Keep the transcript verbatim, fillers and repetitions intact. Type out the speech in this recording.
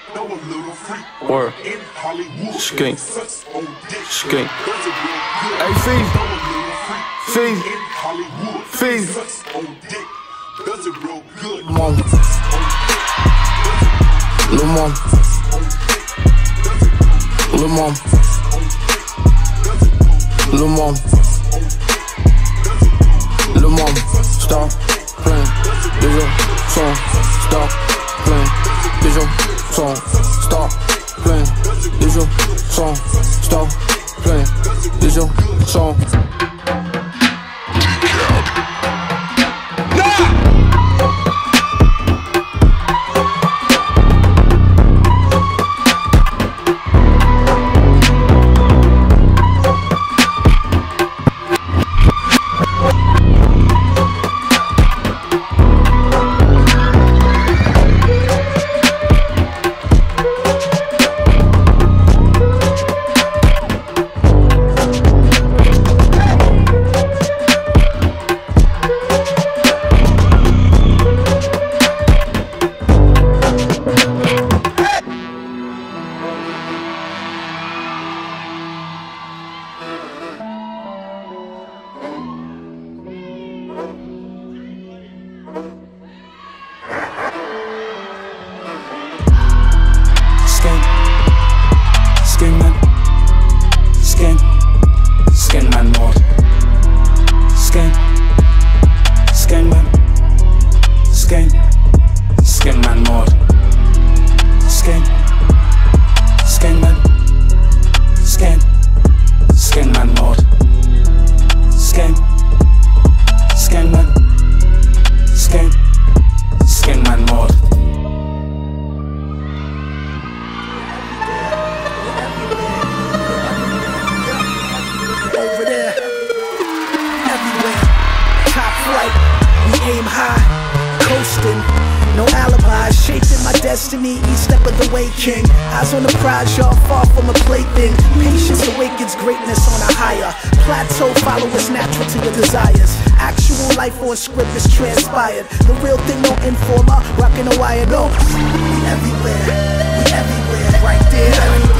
Or skink, skink. Hey, Fee, Fee, Fee. Mom, Lil' Mom, Lil' Mom, Lil' Mom, Lil' Mom. Stop playing, this your song. Stop playing, this your song. Stop playing, this your song. Stop playing, this your song. No alibis, shaping my destiny each step of the way, king. Eyes on the prize, y'all far from a plaything. Patience awakens greatness on a higher plateau, follow what's natural to your desires. Actual life or a script is transpired. The real thing, no informer, rocking a wire, no. We everywhere, we everywhere, right there.